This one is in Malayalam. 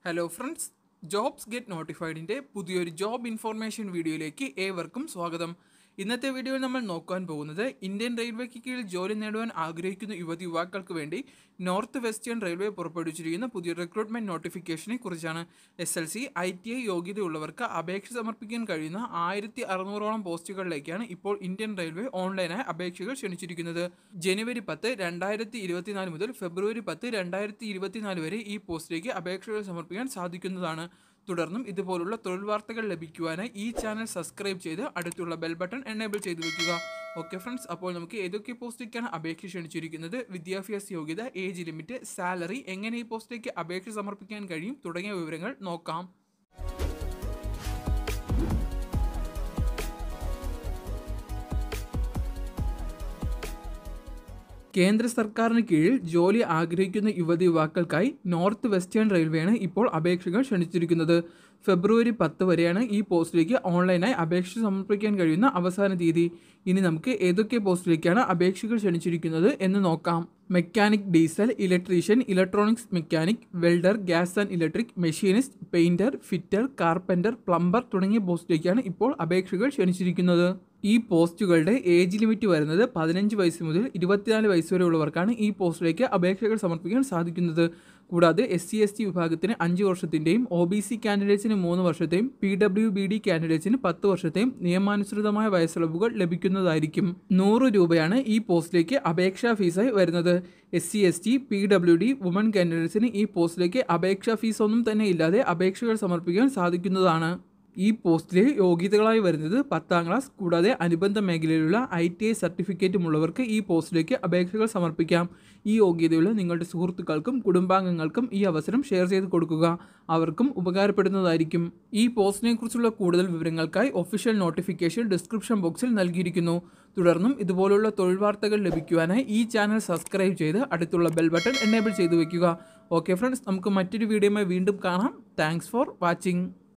ഹലോ ഫ്രണ്ട്സ്, ജോബ്സ് ഗെറ്റ് നോട്ടിഫൈഡിൻ്റെ പുതിയൊരു ജോബ് ഇൻഫോർമേഷൻ വീഡിയോയിലേക്ക് ഏവർക്കും സ്വാഗതം. ഇന്നത്തെ വീഡിയോയിൽ നമ്മൾ നോക്കാൻ പോകുന്നത് ഇന്ത്യൻ റെയിൽവേക്ക് കീഴിൽ ജോലി നേടുവാൻ ആഗ്രഹിക്കുന്ന യുവാക്കൾക്ക് വേണ്ടി നോർത്ത് വെസ്റ്റേൺ റെയിൽവേ പുറപ്പെടുവിച്ചിരിക്കുന്ന പുതിയ റിക്രൂട്ട്മെൻറ്റ് നോട്ടിഫിക്കേഷനെ കുറിച്ചാണ്. SLC, ITI യോഗ്യതയുള്ളവർക്ക് അപേക്ഷ സമർപ്പിക്കാൻ കഴിയുന്ന 1600ഓളം പോസ്റ്റുകളിലേക്കാണ് ഇപ്പോൾ ഇന്ത്യൻ റെയിൽവേ ഓൺലൈനായി അപേക്ഷകൾ ക്ഷണിച്ചിരിക്കുന്നത്. ജനുവരി 10, 2024 മുതൽ ഫെബ്രുവരി 10, 2024 വരെ ഈ പോസ്റ്റിലേക്ക് അപേക്ഷകൾ സമർപ്പിക്കാൻ സാധിക്കുന്നതാണ്. തുടർന്നും ഇതുപോലുള്ള തൊഴിൽ വാർത്തകൾ ലഭിക്കുവാനായി ഈ ചാനൽ സബ്സ്ക്രൈബ് ചെയ്ത് അടുത്തുള്ള ബെൽ ബട്ടൺ എനേബിൾ ചെയ്ത് വെക്കുക. ഓക്കെ ഫ്രണ്ട്സ്, അപ്പോൾ നമുക്ക് ഏതൊക്കെ പോസ്റ്റിലേക്കാണ് അപേക്ഷ ക്ഷണിച്ചിരിക്കുന്നത്, വിദ്യാഭ്യാസ യോഗ്യത, ഏജ് ലിമിറ്റ്, സാലറി, എങ്ങനെ ഈ പോസ്റ്റിലേക്ക് അപേക്ഷ സമർപ്പിക്കാൻ കഴിയും തുടങ്ങിയ വിവരങ്ങൾ നോക്കാം. കേന്ദ്ര സർക്കാരിന് കീഴിൽ ജോലി ആഗ്രഹിക്കുന്ന യുവാക്കൾക്കായി നോർത്ത് വെസ്റ്റേൺ റെയിൽവേയാണ് ഇപ്പോൾ അപേക്ഷകൾ ക്ഷണിച്ചിരിക്കുന്നത്. ഫെബ്രുവരി 10 വരെയാണ് ഈ പോസ്റ്റിലേക്ക് ഓൺലൈനായി അപേക്ഷ സമർപ്പിക്കാൻ കഴിയുന്ന അവസാന തീയതി. ഇനി നമുക്ക് ഏതൊക്കെ പോസ്റ്റിലേക്കാണ് അപേക്ഷകൾ ക്ഷണിച്ചിരിക്കുന്നത് എന്ന് നോക്കാം. Mechanic diesel, electrician, electronics mechanic, welder, gas and electric, machinist, painter, fitter, carpenter, plumber തുടങ്ങിയ പോസ്റ്റിലേക്കാണ് ഇപ്പോൾ അപേക്ഷകൾ ക്ഷണിച്ചിരിക്കുന്നത്. ഈ പോസ്റ്റുകളുടെ ഏജ് ലിമിറ്റ് വരുന്നത് 15 വയസ്സ് മുതൽ 24 വയസ്സ് വരെ ഉള്ളവർക്കാണ് ഈ പോസ്റ്റിലേക്ക് അപേക്ഷകൾ സമർപ്പിക്കാൻ സാധിക്കുന്നത്. കൂടാതെ SC/ST വിഭാഗത്തിന് 5 വർഷത്തിൻ്റെയും OBC കാൻഡിഡേറ്റ്സിന് 3 വർഷത്തെയും PWBD കാൻഡിഡേറ്റ്സിന് 10 വർഷത്തെയും നിയമാനുസൃതമായ വയസ്സിളവുകൾ ലഭിക്കുന്നതായിരിക്കും. 100 രൂപയാണ് ഈ പോസ്റ്റിലേക്ക് അപേക്ഷാ ഫീസായി വരുന്നത്. SC/ST, PWD, വുമൺ കാൻഡിഡേറ്റ്സിന് ഈ പോസ്റ്റിലേക്ക് അപേക്ഷാ ഫീസ് ഒന്നും തന്നെ ഇല്ലാതെ അപേക്ഷകൾ സമർപ്പിക്കാൻ സാധിക്കുന്നതാണ്. ഈ പോസ്റ്റിലെ യോഗ്യതകളായി വരുന്നത് 10ാം ക്ലാസ് കൂടാതെ അനുബന്ധ മേഖലയിലുള്ള ITI സർട്ടിഫിക്കറ്റുമുള്ളവർക്ക് ഈ പോസ്റ്റിലേക്ക് അപേക്ഷകൾ സമർപ്പിക്കാം. ഈ യോഗ്യതയുള്ള നിങ്ങളുടെ സുഹൃത്തുക്കൾക്കും കുടുംബാംഗങ്ങൾക്കും ഈ അവസരം ഷെയർ ചെയ്ത് കൊടുക്കുക. അവർക്കും ഉപകാരപ്പെടുന്നതായിരിക്കും. ഈ പോസ്റ്റിനെ കുറിച്ചുള്ള കൂടുതൽ വിവരങ്ങൾക്കായി ഒഫീഷ്യൽ നോട്ടിഫിക്കേഷൻ ഡിസ്ക്രിപ്ഷൻ ബോക്സിൽ നൽകിയിരിക്കുന്നു. തുടർന്നും ഇതുപോലുള്ള തൊഴിൽ വാർത്തകൾ ലഭിക്കുവാനായി ഈ ചാനൽ സബ്സ്ക്രൈബ് ചെയ്ത് അടുത്തുള്ള ബെൽ ബട്ടൺ എനേബിൾ ചെയ്ത് വയ്ക്കുക. ഓക്കെ ഫ്രണ്ട്സ്, നമുക്ക് മറ്റൊരു വീഡിയോയുമായി വീണ്ടും കാണാം. Thanks for watching.